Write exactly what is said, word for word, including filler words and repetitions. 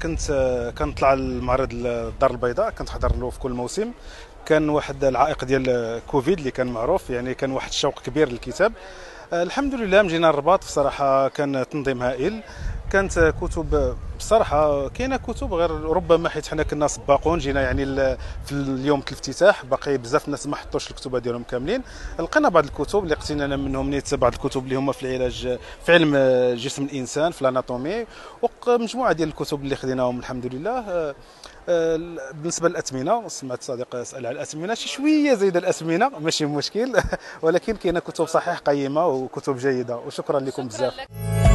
كنت كنطلع لمعرض الدار البيضاء، كنتحضر له في كل موسم. كان واحد العائق ديال كوفيد اللي كان معروف، يعني كان واحد الشوق كبير للكتاب. الحمد لله مجينا الرباط، بصراحه كان تنظيم هائل. كانت كتب بصراحه، كاينه كتب غير ربما حيت حنا كنا سباقون جينا يعني في اليوم الافتتاح، باقي بزاف الناس ما حطوش الكتب ديالهم كاملين. لقينا بعض الكتب اللي قتينا منهم نيت، بعض الكتب اللي هما في العلاج في علم جسم الانسان في الاناتومي، ومجموعه ديال الكتب اللي خديناهم الحمد لله. بالنسبه للاثمنه، سمعت صديق سال على الاثمنه، شي شويه زايده الاثمنه ماشي مشكل ولكن كاينه كتب صحيح قيمه وكتب جيده، وشكرا لكم بزاف.